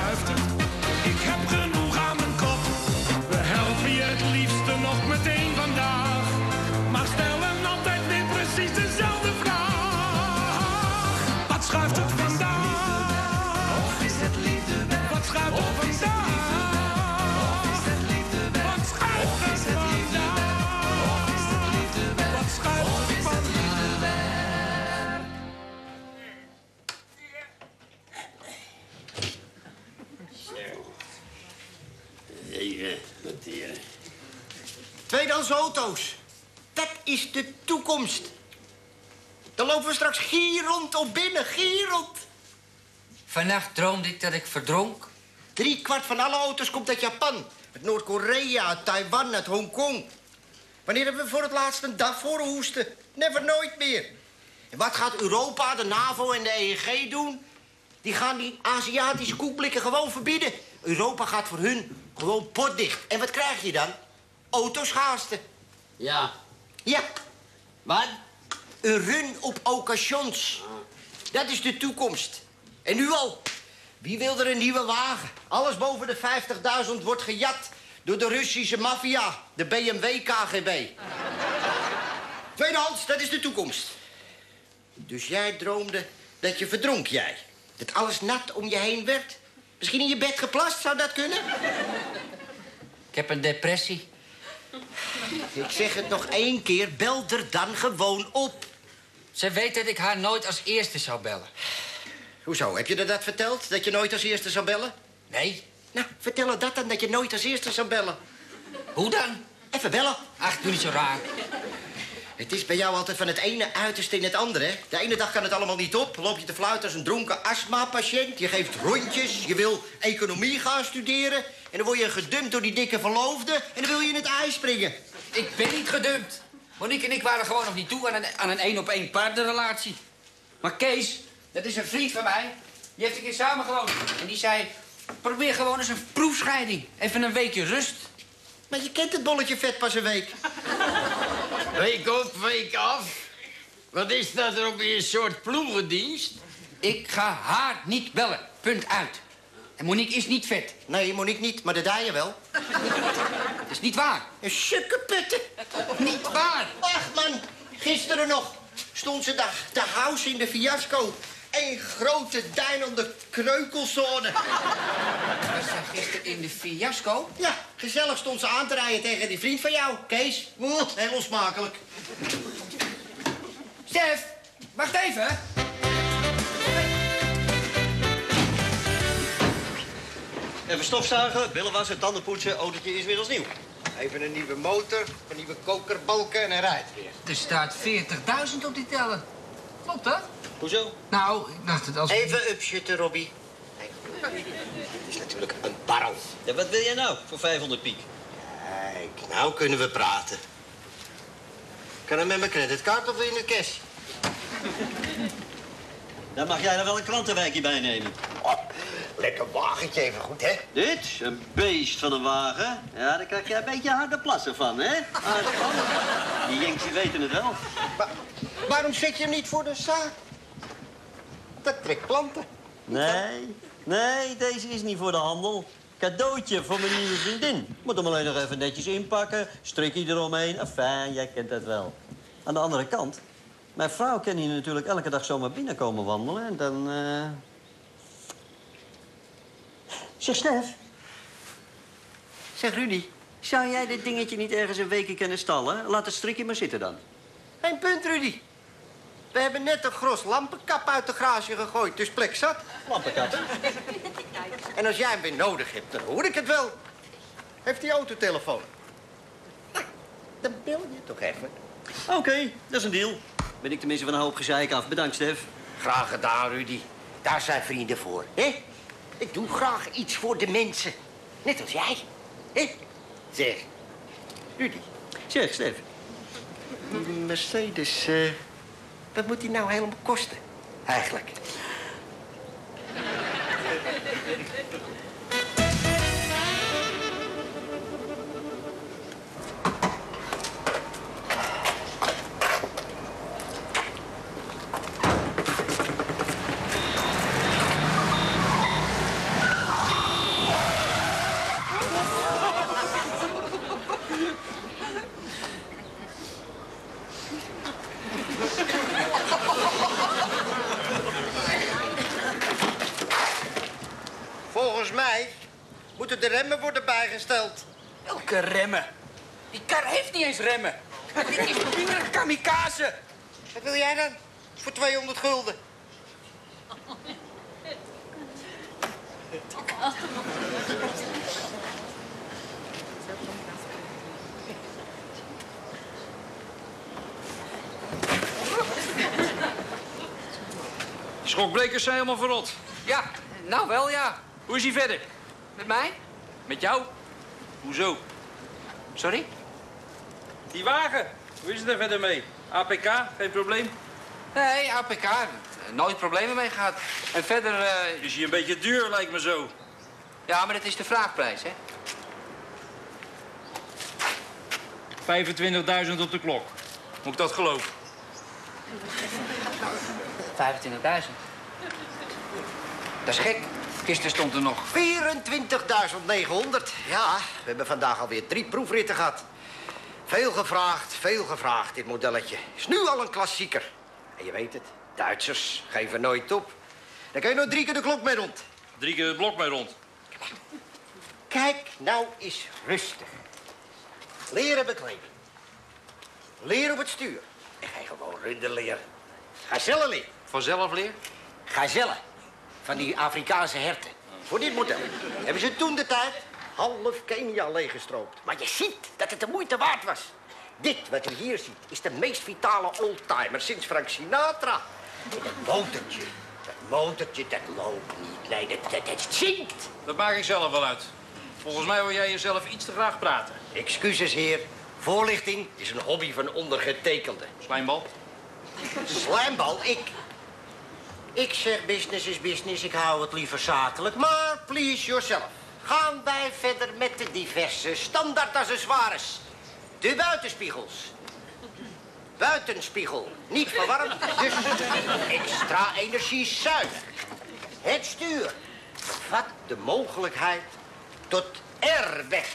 schuift het? Ik heb genoeg aan mijn kop. We helpen je het liefste nog meteen vandaag. Maar stellen altijd weer precies dezelfde vraag. Wat schuift het vandaag? Of is het liefde weg? Wat schuift het vandaag? Of is het liefde weg? Wat schuift het vandaag? Of is het liefde weg? Wat schuift het vandaag? Tweedehands auto's. Dat is de toekomst. Dan lopen we straks gierend op binnen, gierend. Vannacht droomde ik dat ik verdronk. 3/4 van alle auto's komt uit Japan. Uit Noord-Korea, uit Taiwan, uit Hongkong. Wanneer hebben we voor het laatst een dag voor hoesten? Never, nooit meer. En wat gaat Europa, de NAVO en de EEG doen? Die gaan die Aziatische koekblikken gewoon verbieden. Europa gaat voor hun gewoon potdicht. En wat krijg je dan? Autoschaarste. Ja. Ja, Wat? een run op occasions. Dat is de toekomst. En nu al. Wie wil er een nieuwe wagen? Alles boven de 50.000 wordt gejat door de Russische maffia, de BMW KGB. Tweedehands, dat is de toekomst. Dus jij droomde dat je verdronk, jij. Dat alles nat om je heen werd. Misschien in je bed geplast, zou dat kunnen? Ik heb een depressie. Ik zeg het nog 1 keer, bel er dan gewoon op. Ze weet dat ik haar nooit als eerste zou bellen. Hoezo, heb je er dat verteld? Dat je nooit als eerste zou bellen? Nee. Nou, vertel haar dat dan, dat je nooit als eerste zou bellen. Hoe dan? Even bellen. Ach, doe niet zo raar. Het is bij jou altijd van het ene uiterste in het andere, hè? De ene dag kan het allemaal niet op. Loop je te fluiten als een dronken astma-patiënt. Je geeft rondjes. Je wil economie gaan studeren. En dan word je gedumpt door die dikke verloofde. En dan wil je in het ijs springen. Ik ben niet gedumpt. Monique en ik waren gewoon nog niet toe aan een 1-op-1 partnerrelatie. Maar Kees, dat is een vriend van mij. Die heeft een keer samengewoond. En die zei, probeer gewoon eens een proefscheiding. Even een weekje rust. Maar je kent het bolletje vet pas een week. Week op, week af. Wat is dat er ook weer een soort ploegendienst? Ik ga haar niet bellen. Punt uit. En Monique is niet vet. Nee, Monique niet, maar de daaien wel. Dat is niet waar. Een sukkenputten. Niet waar. Ach, man. Gisteren nog stond ze daar te house in de fiasco. Eén grote deinende kreukelzone. Was zij gisteren in de fiasco? Ja, gezellig stond ze aan te rijden tegen die vriend van jou, Kees. Heel onsmakelijk. Stef, wacht even. Even stofzuigen, billen wassen, tanden poetsen, autootje is weer als nieuw. Even een nieuwe motor, een nieuwe kokerbalken en hij rijdt weer. Er staat 40.000 op die teller. Klopt dat? Hoezo? Nou, ik dacht het als... Even upshutten, Robbie. Het is natuurlijk een barrel. Ja, wat wil jij nou voor 500 piek? Kijk, nou kunnen we praten. Kan het met mijn creditcard of in de cash? Dan mag jij er wel een klantenwijkje bij nemen. Oh, lekker wagentje even goed, hè? Dit, een beest van een wagen. Ja, daar krijg je een beetje harde plassen van, hè? Die Yankees weten het wel. Maar waarom zet je hem niet voor de zaak? Dat trekt klanten. Nee, deze is niet voor de handel. Cadeautje voor mijn nieuwe vriendin. Moet hem alleen nog even netjes inpakken, strikje eromheen. Enfin, jij kent dat wel. Aan de andere kant, mijn vrouw kan hier natuurlijk elke dag zomaar binnenkomen wandelen. En dan, Zeg, Stef. Zeg, Rudy, zou jij dit dingetje niet ergens een weekje kunnen stallen? Laat het strikje maar zitten dan. Geen punt, Rudy. We hebben net een gros lampenkap uit de garage gegooid, dus plek zat. Lampenkap. En als jij hem weer nodig hebt, dan hoor ik het wel. Heeft die autotelefoon? Nou, dan bel je toch even. Oké, dat is een deal. Ben ik tenminste van een hoop gezeik af. Bedankt, Stef. Graag gedaan, Rudy. Daar zijn vrienden voor, hè? Ik doe graag iets voor de mensen. Net als jij, hè? Zeg, Rudy. Zeg, Stef. Die Mercedes, wat moet die nou helemaal kosten, eigenlijk? Volgens mij moeten de remmen worden bijgesteld. Welke remmen? Die kar heeft niet eens remmen. Dit is pure kamikaze. Wat wil jij dan? Voor 200 gulden. Schokbrekers zijn helemaal verrot. Ja, nou wel, ja. Hoe is hij verder? Met mij? Met jou? Hoezo? Sorry? Die wagen, hoe is het er verder mee? APK, geen probleem? Nee, APK. Nooit problemen mee gehad. En verder, Is hij een beetje duur, lijkt me zo. ja, maar dat is de vraagprijs, hè? 25.000 op de klok. Moet ik dat geloven? 25.000. Dat is gek. Gisteren stond er nog. 24.900. Ja, we hebben vandaag alweer 3 proefritten gehad. Veel gevraagd, dit modelletje. Is nu al een klassieker. En je weet het, Duitsers geven nooit op. Dan kan je nog 3 keer de klok mee rond. 3 keer het blok mee rond. Kijk, nou is rustig. Leren bekleding. Leer op het stuur. En ga je gewoon runden leren. Gazellen leren. Vanzelf leer? Gazellen. Van die Afrikaanse herten. Voor dit model hebben ze toen de tijd half Kenia leeggestroopt. Maar je ziet dat het de moeite waard was. Dit wat u hier ziet is de meest vitale oldtimer sinds Frank Sinatra. En dat motortje, dat loopt niet. Nee, dat zinkt. Dat maak ik zelf wel uit. Volgens mij wil jij jezelf iets te graag praten. Excuses, heer. Voorlichting is een hobby van ondergetekende. Slijmbal? Slijmbal, ik zeg business is business, ik hou het liever zakelijk. Maar please yourself. Gaan wij verder met de diverse standaardaccessoires. De buitenspiegels. Buitenspiegel, niet verwarmd, dus extra energiezuinig. Het stuur bevat de mogelijkheid tot R-weg.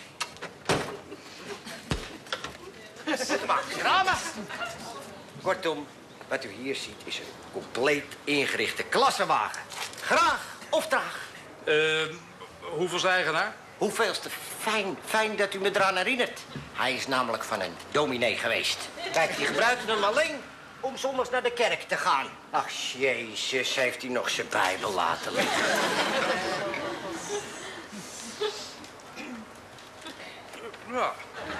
Maak drama. Kortom, wat u hier ziet is een compleet ingerichte klassenwagen. Graag of traag. Hoeveel is de eigenaar? Hoeveelste fijn dat u me eraan herinnert. Hij is namelijk van een dominee geweest. Kijk, die gebruikte hem alleen om zondags naar de kerk te gaan. Ach, jezus, heeft hij nog zijn Bijbel laten liggen. Ja.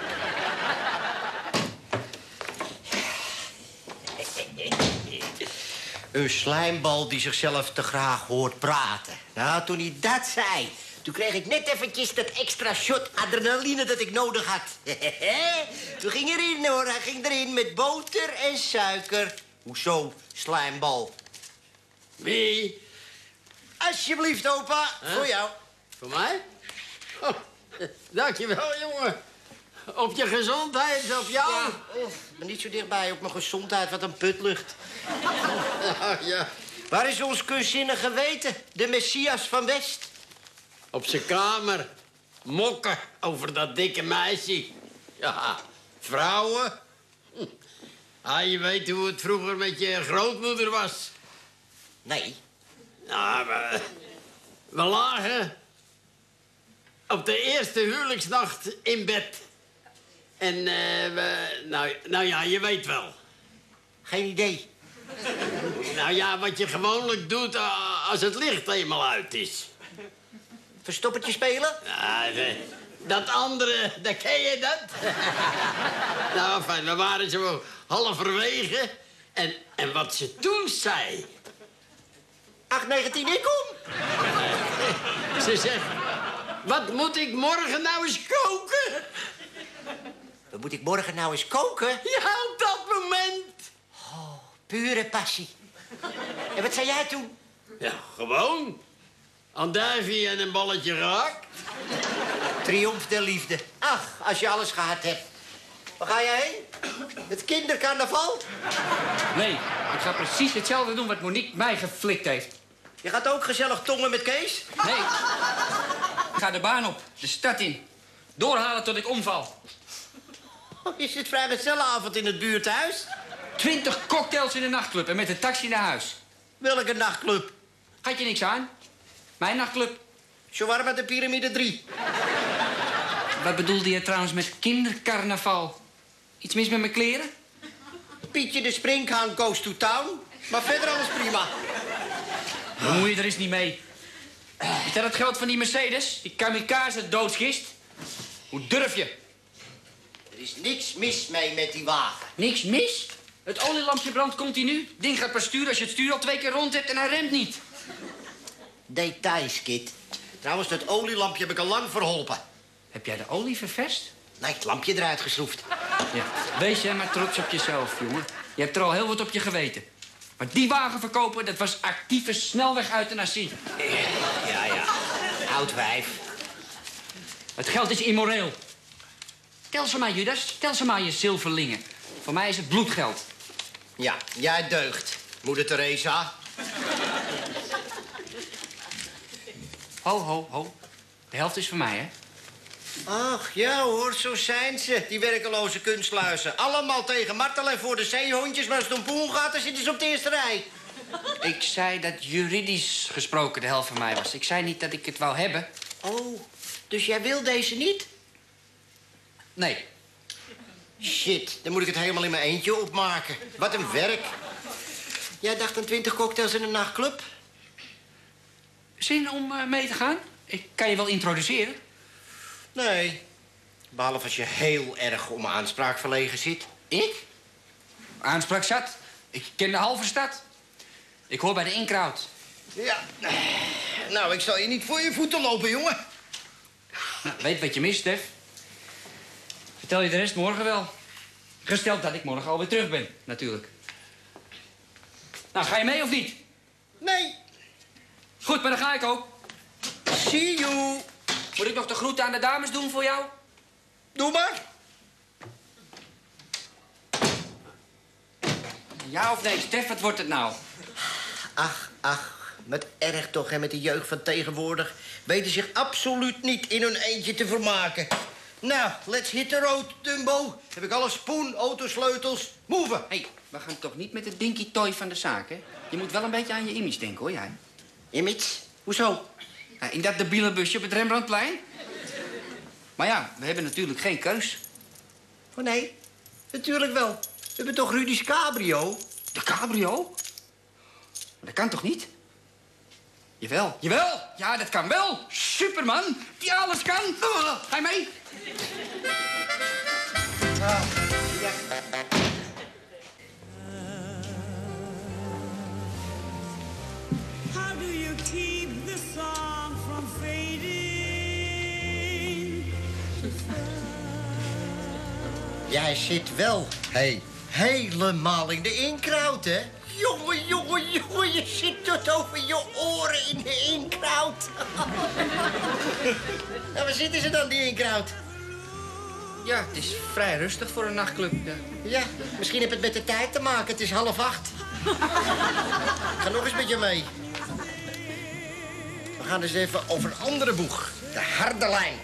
Een slijmbal die zichzelf te graag hoort praten. Nou, toen hij dat zei, toen kreeg ik net eventjes dat extra shot adrenaline dat ik nodig had. Toen ging erin, hoor. Hij ging erin met boter en suiker. Hoezo, slijmbal? Wie? Alsjeblieft, opa. Voor jou. Voor mij? Oh, dankjewel, jongen. Op je gezondheid, op jou. Ja, maar niet zo dichtbij op mijn gezondheid, wat een putlucht. Ja. Waar is ons kunstzinnige weten? De Messias van West. Op zijn kamer. Mokken over dat dikke meisje. Ja, vrouwen. Ah, je weet hoe het vroeger met je grootmoeder was. Nee. Nou, we lagen op de eerste huwelijksnacht in bed. En nou ja, je weet wel. Geen idee. Nou ja, wat je gewoonlijk doet als het licht eenmaal uit is. Verstoppertje spelen? Ja, dat andere, dat ken je dat? Nou, fijn, we waren zo halverwege. En wat ze toen zei... 819, ik kom. Ze zegt, wat moet ik morgen nou eens koken? Wat moet ik morgen nou eens koken? Ja, op dat moment. Oh, pure passie. En wat zei jij toen? Ja, gewoon. Andijvie en een balletje gehakt. Triomf der liefde. Ach, als je alles gehad hebt. Waar ga jij heen? Het kindercarnaval? Nee, ik ga precies hetzelfde doen wat Monique mij geflikt heeft. Je gaat ook gezellig tongen met Kees? Nee. Ik ga de baan op, de stad in. Doorhalen tot ik omval. Oh, is het vrijgezellenavond in het buurthuis? 20 cocktails in de nachtclub en met een taxi naar huis. Welke nachtclub? Gaat je niks aan? Mijn nachtclub. Zo waren met de piramide 3. Wat bedoelde je trouwens met kindercarnaval? Iets mis met mijn kleren? Pietje de Springhaan goes to town. Maar verder alles prima. Bemoei je er eens niet mee. Is dat het geld van die Mercedes? Die kamikaze doodsgist? Hoe durf je? Er is niks mis mee met die wagen. Niks mis? Het olielampje brandt continu. Ding gaat pas sturen als je het stuur al 2 keer rond hebt en hij remt niet. Details, kid. Trouwens, dat olielampje heb ik al lang verholpen. Heb jij de olie ververst? Nee, het lampje eruit geschroefd. Ja. Wees jij maar trots op jezelf, jongen. Je hebt er al heel wat op je geweten. Maar die wagen verkopen, dat was actieve snelweg-euthanasie. Ja. Oud wijf. Het geld is immoreel. Tel ze maar, Judas. Tel ze maar, je zilverlingen. Voor mij is het bloedgeld. Ja, jij deugt, moeder Teresa. Ho. De helft is voor mij, hè? Ach, ja hoor, zo zijn ze, die werkeloze kunstluizen. Allemaal tegen martel en voor de zeehondjes, maar als het om poen gaat, dan zitten ze op de eerste rij. Ik zei dat juridisch gesproken de helft van mij was. Ik zei niet dat ik het wou hebben. Oh, dus jij wil deze niet? Nee. Shit, dan moet ik het helemaal in mijn eentje opmaken. Wat een werk. Jij dacht aan 20 cocktails in een nachtclub? Zin om mee te gaan? Ik kan je wel introduceren. Nee, behalve als je heel erg om aanspraak verlegen zit. Ik? Aanspraak zat. Ik ken de halve stad. Ik hoor bij de inkraut. Ja, nou, ik zal je niet voor je voeten lopen, jongen. Nou, weet wat je mist, Stef. Vertel je de rest morgen wel. Gesteld dat ik morgen alweer terug ben, natuurlijk. Nou, ga je mee of niet? Nee. Goed, maar dan ga ik ook. See you. Moet ik nog de groeten aan de dames doen voor jou? Doe maar. Ja of nee, Stef, wat wordt het nou? Ach, met erg toch, hè, met de jeugd van tegenwoordig. Weten zich absoluut niet in hun eentje te vermaken. Nou, let's hit the road, Dumbo. Heb ik alle spoen, autosleutels, move. Hé, we gaan toch niet met de dinky toy van de zaak, hè? Je moet wel een beetje aan je image denken, hoor, jij. Image? Hoezo? Ja, in dat debiele busje op het Rembrandtplein. Maar ja, we hebben natuurlijk geen keus. Oh nee, natuurlijk wel. We hebben toch Rudy's cabrio? De cabrio? Dat kan toch niet? Jawel. Jawel! Ja, dat kan wel. Superman, die alles kan. Ga je mee? How do you keep the song from fading to Jij zit wel, helemaal in de inkraut, hè? Jongen, je zit tot over je oren in de inkraut. Nou, waar zitten ze dan, die inkraut? Ja, het is vrij rustig voor een nachtclub. Ja. Ja, misschien heb het met de tijd te maken. Het is 7:30. Ik ga nog eens met je mee. We gaan eens even over een andere boeg. De harde lijn.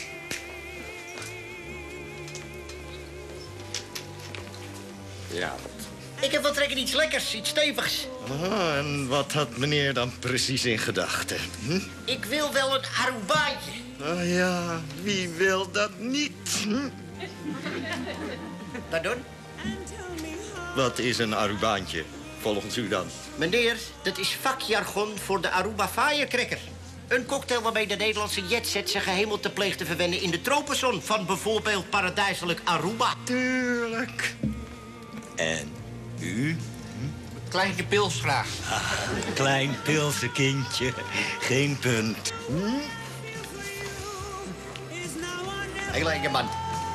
Ja. Ik heb wel trek in iets lekkers, iets stevigs. Ah, en wat had meneer dan precies in gedachten? Hm? Ik wil wel een Arubaantje. Oh ja, wie wil dat niet? Hm? Pardon? Wat is een Arubaantje, volgens u dan? Meneer, dat is vakjargon voor de Aruba Firecracker. Een cocktail waarmee de Nederlandse jetset zijn gehemelte pleegt te verwennen in de tropenzon van bijvoorbeeld paradijselijk Aruba. Tuurlijk. En u? Kleintje pils graag. Klein pilsenkindje, geen punt. Heel lekker, man.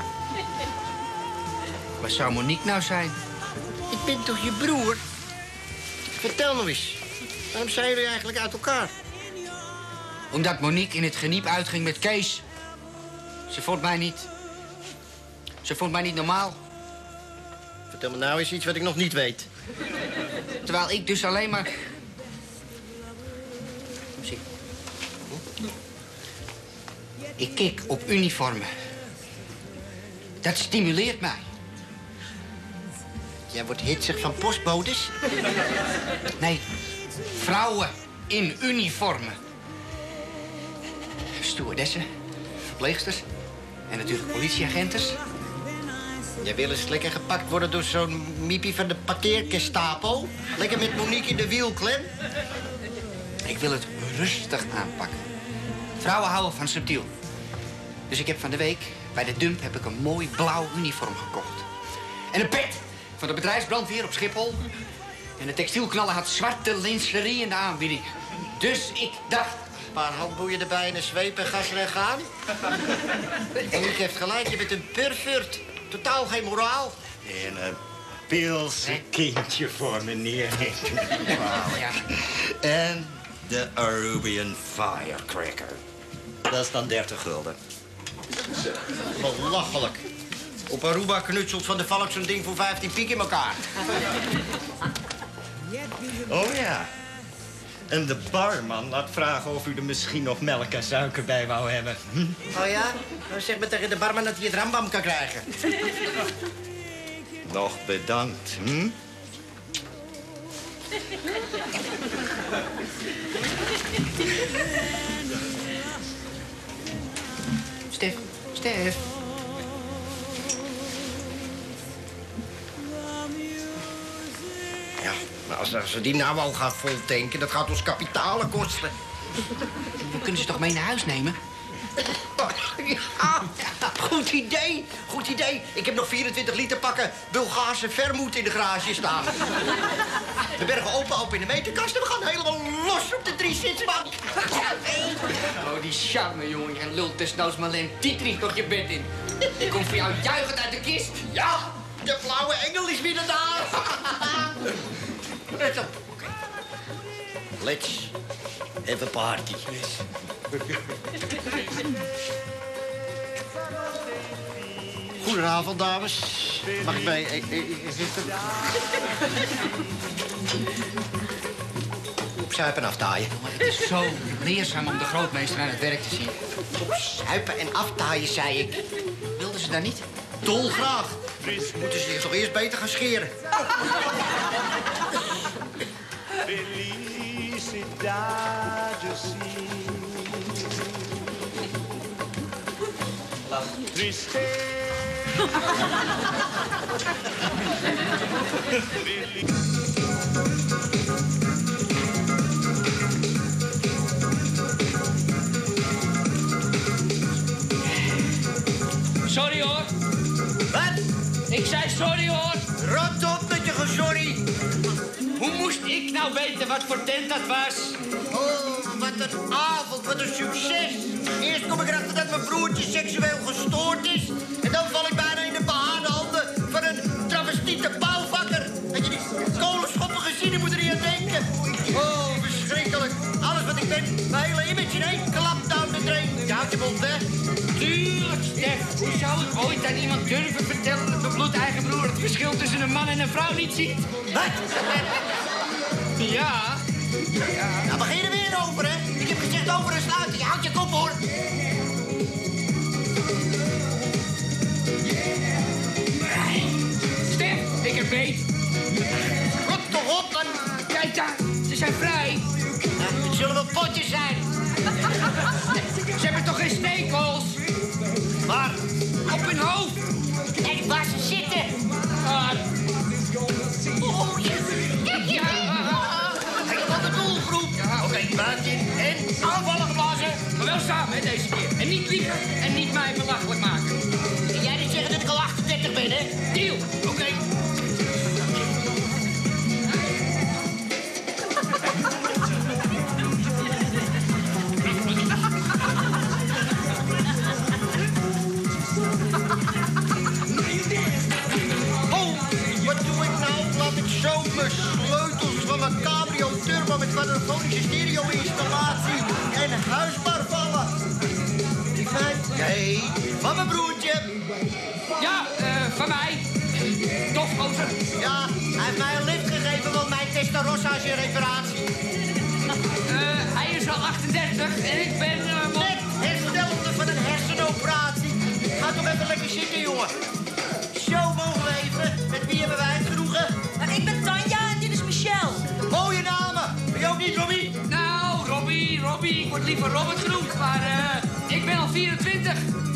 Waar zou Monique nou zijn? Ik ben toch je broer? Vertel nog eens. Waarom zijn jullie eigenlijk uit elkaar? Omdat Monique in het geniep uitging met Kees. Ze vond mij niet normaal. Vertel me nou eens iets wat ik nog niet weet. Terwijl ik dus alleen maar... Zie. Ik kik op uniformen. Dat stimuleert mij. Jij wordt hitsig van postbodes? Nee, vrouwen in uniformen. stewardessen, verpleegsters en natuurlijk politieagenten. Jij wil eens lekker gepakt worden door zo'n miepie van de parkeergestapo? Lekker met Monique in de wielklem? Ik wil het rustig aanpakken. Vrouwen houden van subtiel. Dus ik heb van de week bij de dump heb ik een mooi blauw uniform gekocht. En een pet van de bedrijfsbrandweer op Schiphol. En de textielknaller had zwarte lingerie in de aanbieding. Dus ik dacht... Een paar handboeien erbij en een zweep en gas en gaan. Monique heeft gelijk, je bent een pervert. Totaal geen moraal. En een pilse kindje voor meneer. Wauw, ja. En de Arubian Firecracker. Dat is dan 30 gulden. Belachelijk. Op Aruba knutselt van de Valk zo'n ding voor 15 piek in elkaar. Oh ja. En de barman laat vragen of u er misschien nog melk en suiker bij wou hebben. Oh ja? Dan zeg maar tegen de barman dat hij het rambam kan krijgen. Nog bedankt, hm? Stef. Ja, maar als ze die nou al gaat voltanken, dat gaat ons kapitalen kosten. We kunnen ze toch mee naar huis nemen? Ja, goed idee. Goed idee. Ik heb nog 24 liter pakken Bulgaarse vermoed in de garage staan. We bergen open in de meterkast en we gaan helemaal los op de 3-zitsbank. Oh, die charme, jongen. En lult desnoods Marlene Dietrich nog je bed in. Ik kom voor jou juichend uit de kist. Ja, de blauwe engel is weer daar. Let's have a party. Goedenavond, dames. Mag ik bij zitten? Opzuipen en aftaaien. Het is zo leerzaam om de grootmeester aan het werk te zien. Opzuipen en aftaaien, zei ik. Wilden ze daar niet? Dolgraag. Moeten ze zich toch eerst beter gaan scheren? Felicidade, sim. Sorry hoor. Wat? Ik zei sorry hoor. Rot op met je gesorry. Hoe moest ik nou weten wat voor tent dat was? Oh, wat een avond, wat een succes. Eerst kom ik erachter dat mijn broertje seksueel gestoord is. En dan val ik bijna in de behaarde handen van een travestiete bouwvakker. Had je die kolenschoppige zinnen moet er niet aan denken. Oh, verschrikkelijk. Alles wat ik ben, mijn hele image in één klap down the drain. Je houdt je mond weg. Tuurlijk, Stef. Hoe zou ik ooit aan iemand durven vertellen dat mijn bloedeigen broer het verschil tussen een man en een vrouw niet ziet? Wat? Ja. Nou, begin je er weer over, hè? Ik heb gezegd over en sluiten. Je houdt je kop, hoor. Stef, ik heb beet. Rot toch op, man. Kijk daar, ze zijn vrij. Nou, het zullen wel potjes zijn. Ze hebben toch geen stekels? Waar? Op hun hoofd. En waar ze zitten. Ah, Oh, ja. Ik heb de doelgroep. Oké, buiten in en aanvallen geblazen. maar wel samen, hè, deze keer. En niet liegen en niet mij belachelijk maken. En jij niet zeggen dat ik al 38 ben, hè? Deal. Oké. Oh, wat doe ik nou? Laat ik zo mijn sleutels van mijn cabrio turbo met quadrafonische stereo-installatie en huisbar vallen. Nee, van mijn broertje. Ja, van mij. Tof, gozer. Ja, hij heeft mij een lift gegeven, want mijn Testarossa is in reparatie. Hij is al 38 en ik ben... Net herstelde van een hersenoperatie. Ga toch even lekker zitten, jongen. Zo mogen we even. Met wie hebben wij het genoegen? Ik ben Tanja en dit is Michelle. Mooie namen. Ben je ook niet, Robbie? Nou, Robbie. Ik word liever Robert genoemd, maar ik 24.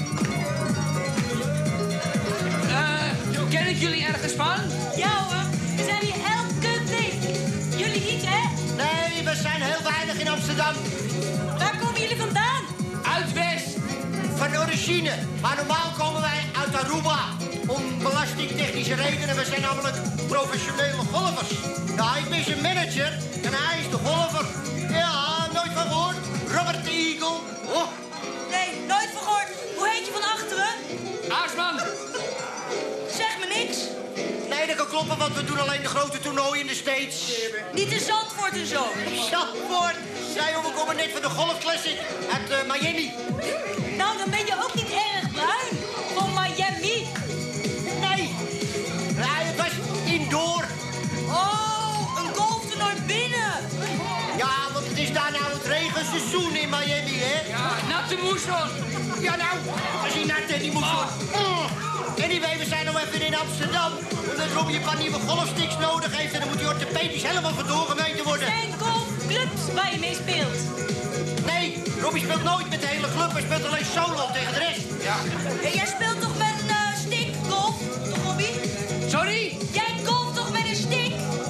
Ken ik jullie ergens van? Ja hoor, we zijn hier elke week. Jullie niet, hè? Nee, we zijn heel weinig in Amsterdam. Waar komen jullie vandaan? Uit West. Van origine. Maar normaal komen wij uit Aruba. Om belastingtechnische redenen. We zijn namelijk professionele golfers. Ja, ik ben zijn manager en hij is de golfer. Ja, nooit van gehoord. Robert de Eagle. Oh. Nee, nooit van gehoord. Hoe heet je van achteren? Aarsman. Zeg me niks. Nee, dat kan kloppen, want we doen alleen de grote toernooien in de States. Niet in Zandvoort en zo. Zandvoort. Nee, joh, we komen net van de Golf Classic uit Miami. Nou, dan ben je ook niet erg bruin. Van Miami. Nee. Nee, het was indoor. Oh, een golftoernooi binnen. Ja, want het is daar nou het regenseizoen in Miami, hè? Ja, natte moesson. Ja, nou, als je nat en die moet zo... Anyway, we zijn nou even in Amsterdam. Omdat Robbie een paar nieuwe golfsticks nodig heeft. En dan moet die orthopedisch helemaal van doorgemeten worden. Zijn golfclubs waar je mee speelt. Nee, Robbie speelt nooit met de hele club. Hij speelt alleen solo tegen de rest. Ja. En jij speelt toch met een stickgolf, toch Robbie? Sorry? Jij golft toch met een stick?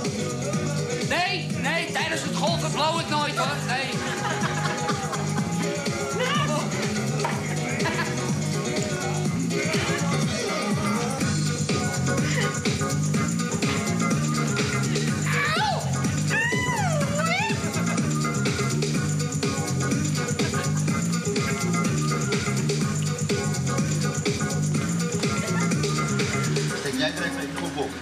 Nee, tijdens het golven blow ik nooit, hoor. Nee. Jij er even goed op.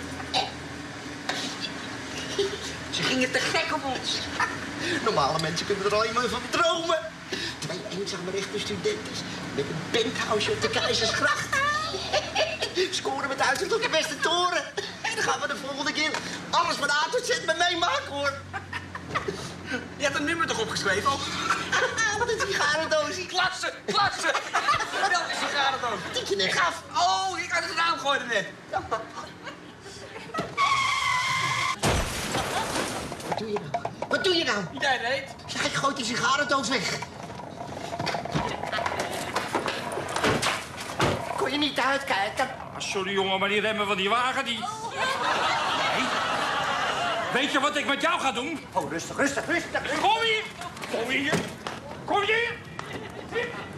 Ze gingen te gek op ons. Normale mensen kunnen er alleen maar van dromen. Twee eenzame rechte studenten met een penthouse op de Keizersgracht. Scoren met uitzicht op de beste toren. En dan gaan we de volgende keer alles van A tot Z met meemaken, hoor. Je hebt een nummer toch opgeschreven? Wat een sigarendoosje. Klasse! Welke sigarendoos? Die je net gaf. Oh, ik had het raam gooien net. Wat doe je nou? Wat doe je nou? Jij reed. Ja, ik gooi die sigarendoos weg. Kon je niet uitkijken? Sorry, jongen, maar die remmen van die wagen, die... Nee. Weet je wat ik met jou ga doen? Oh, rustig. Kom hier! Kom hier!